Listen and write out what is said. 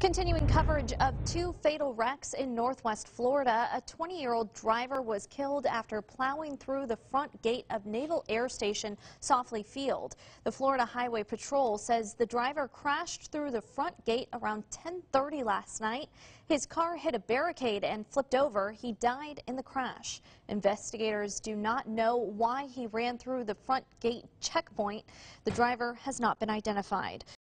Continuing coverage of two fatal wrecks in northwest Florida. A 20-year-old driver was killed after plowing through the front gate of Naval Air Station Saufley Field. The Florida Highway Patrol says the driver crashed through the front gate around 10:30 last night. His car hit a barricade and flipped over. He died in the crash. Investigators do not know why he ran through the front gate checkpoint. The driver has not been identified.